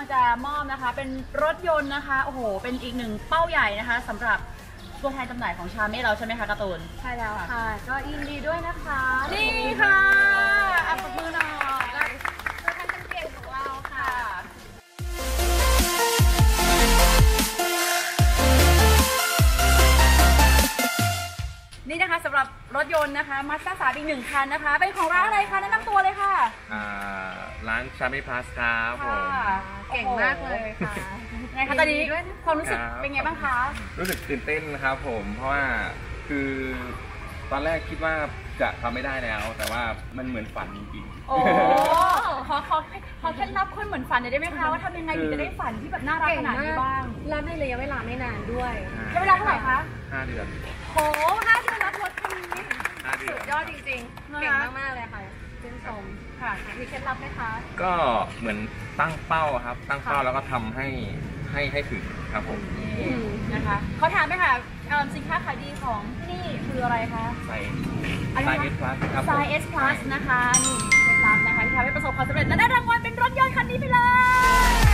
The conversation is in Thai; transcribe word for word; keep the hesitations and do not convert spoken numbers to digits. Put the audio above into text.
งจะมอบนะคะเป็นรถยนต์นะคะโอ้โหเป็นอีกหนึ่งเป้าใหญ่นะคะสำหรับตัวแทนจำหน่ายของชาเม่เราใช่ไหมคะการ์ตูนใช่แล้วค่ะก็ยินดีด้วยนะคะนี่ค่ะอัปมือหน่อยตัวแทนคนเก่งของเราค่ะนี่นะคะสำหรับรถยนต์นะคะมาสด้าสามอีกหนึ่งคันนะคะเป็นของร้านอะไรคะแนะนำตัวเลยค่ะร้านชาเม่พลัสครับผมเก่งมากเลยค่ะไงคะตอนนี้ความรู้สึกเป็นไงบ้างคะรู้สึกตื่นเต้นนะครับผมเพราะว่าคือตอนแรกคิดว่าจะทำไม่ได้แล้วแต่ว่ามันเหมือนฝันจริงๆโอ้ขอขอขอเคล็ดลับคนเหมือนฝันได้ไหมคะว่าทำยังไงถึงจะได้ฝันที่แบบน่ารักขนาดนี้บ้างรับในระยะเวลาไม่นานด้วยระยะเวลาเท่าไหร่คะห้าเดือนโหห้าเดือนรับรถคันนี้สุดยอดจริงๆเก่งมากๆเลยค่ะชื่นชมค่ะมีเคล็ดลับไหมคะก็เหมือนตั้งเป้าครับตั้งเป้าแล้วก็ทำให้ให้ให้ถึงครับผมนะคะเขาถามไหมคะสินค้าขายดีของที่นี่คืออะไรคะไซไซเอสพลัสครับไซเอสพลัสนะคะนี่เคล็ดลับนะคะที่ทำให้ประสบความสำเร็จและได้รางวัลเป็นรถยนต์คันนี้ไปเลย